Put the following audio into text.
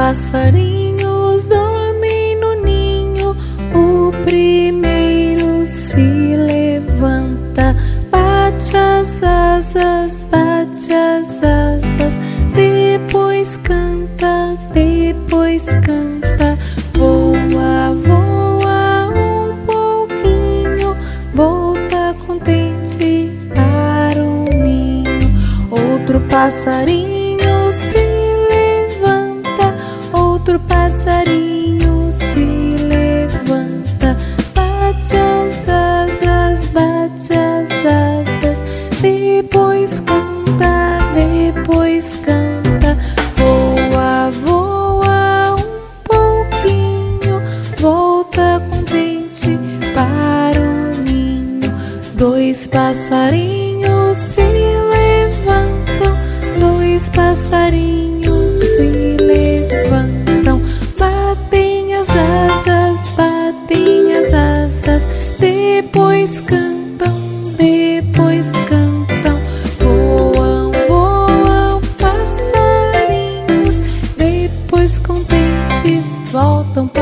passarinhos dormem no ninho. O primeiro se levanta, bate as asas, bate as asas. Depois canta, depois canta. Voa, voa um pouquinho, volta contente para o ninho. Outro passarinho se levanta, outro passarinho se levanta. Bate as asas, bate as asas. Depois canta, depois canta. Voa, voa um pouquinho, volta contente para o ninho. Dois passarinhos se levantam, dois passarinhos se levantam. Batem as asas, batem as asas. Depois cantam, depois cantam. Voam, voam passarinhos, depois contentes voltam.